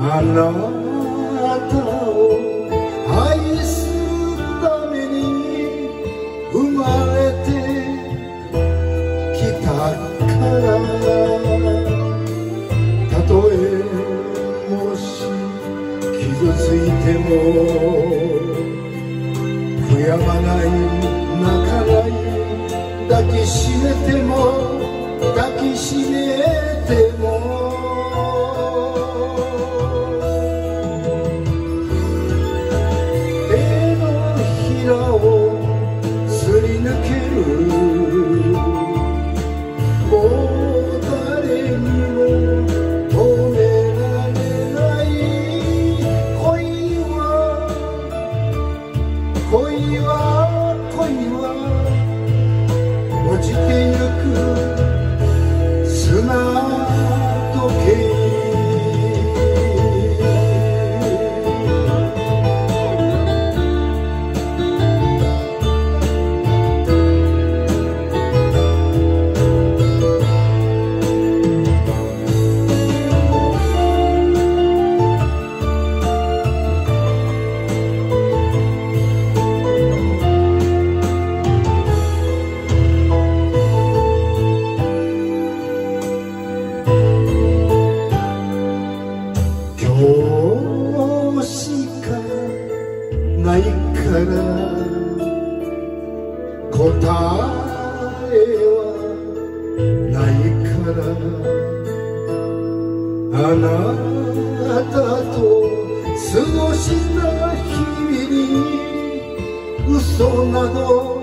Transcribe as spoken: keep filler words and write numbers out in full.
あなたを愛すために生まれてきたからたとえもし傷ついても悔やまない泣かない抱きしめても抱きしめても手のひらをすり抜けるもう誰にも止められない恋は恋は恋は落ちてゆく砂時計今日しかないから答えはないからあなたと過ごした日々に嘘など